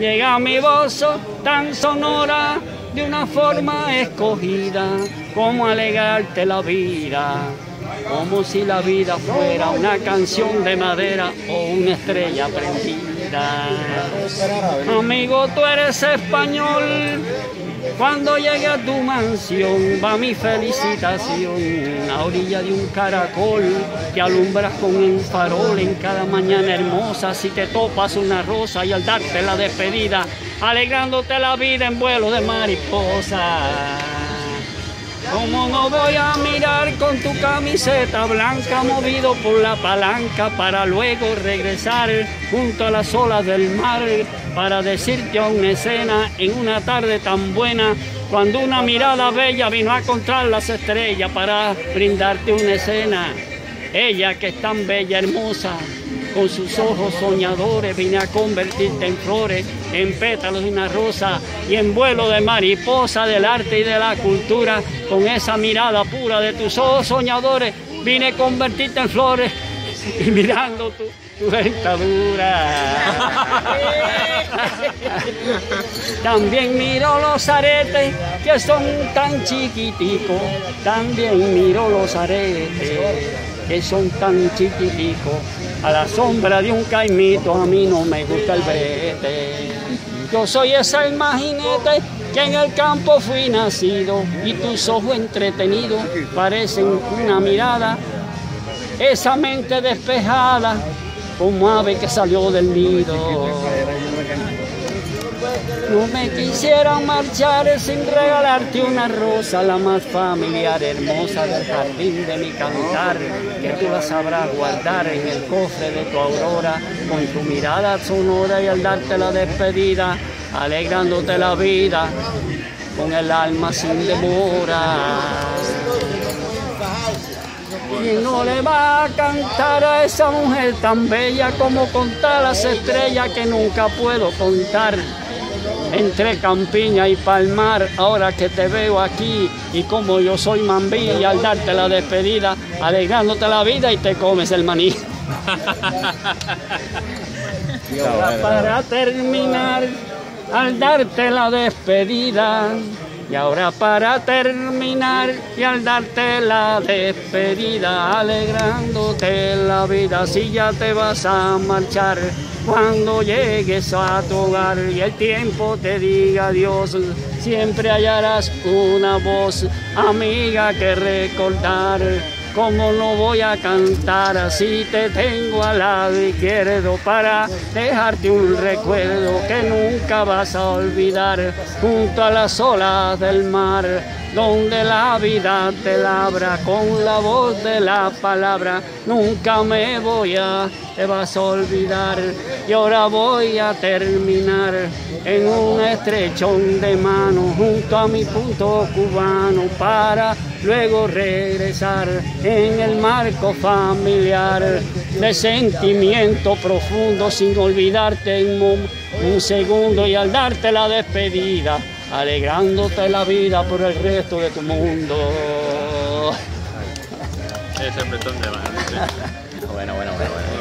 llega mi voz tan sonora de una forma escogida, como alegrarte la vida, como si la vida fuera una canción de madera o una estrella prendida. Amigo, tú eres español, cuando llegue a tu mansión va mi felicitación, a orilla de un caracol que alumbras con un farol en cada mañana hermosa. Si te topas una rosa y al darte la despedida, alegrándote la vida en vuelo de mariposa. ¿Cómo no voy a mirar con tu camiseta blanca, movido por la palanca, para luego regresar junto a las olas del mar, para decirte a una escena en una tarde tan buena, cuando una mirada bella vino a encontrar las estrellas para brindarte una escena? Ella que es tan bella, hermosa, con sus ojos soñadores, vine a convertirte en flores, en pétalos de una rosa y en vuelo de mariposa del arte y de la cultura. Con esa mirada pura de tus ojos soñadores, vine a convertirte en flores y mirando tu dentadura. También miro los aretes que son tan chiquiticos, también miro los aretes que son tan chiquiticos. A la sombra de un caimito a mí no me gusta el brete. Yo soy ese almajinete que en el campo fui nacido, y tus ojos entretenidos parecen una mirada, esa mente despejada como ave que salió del nido. No me quisiera marchar sin regalarte una rosa, la más familiar, hermosa del jardín de mi cantar, que tú la sabrás guardar en el cofre de tu aurora, con tu mirada sonora y al darte la despedida, alegrándote la vida con el alma sin demora. ¿Quién no le va a cantar a esa mujer tan bella como contar las estrellas que nunca puedo contar? Entre campiña y palmar, ahora que te veo aquí, y como yo soy mambí, y al darte la despedida, alegrándote la vida y te comes el maní. Y ahora para terminar, al darte la despedida, y ahora para terminar, y al darte la despedida, alegrándote la vida, si ya te vas a marchar, cuando llegues a tu hogar y el tiempo te diga adiós, siempre hallarás una voz amiga que recordar. ¿Cómo no voy a cantar si te tengo al lado izquierdo para dejarte un recuerdo que nunca vas a olvidar, junto a las olas del mar, donde la vida te labra con la voz de la palabra? Nunca te vas a olvidar. Y ahora voy a terminar en un estrechón de mano junto a mi punto cubano, para luego regresar en el marco familiar de sentimiento profundo, sin olvidarte en un segundo, y al darte la despedida, alegrándote la vida por el resto de tu mundo. Ese apretón de mano. Bueno.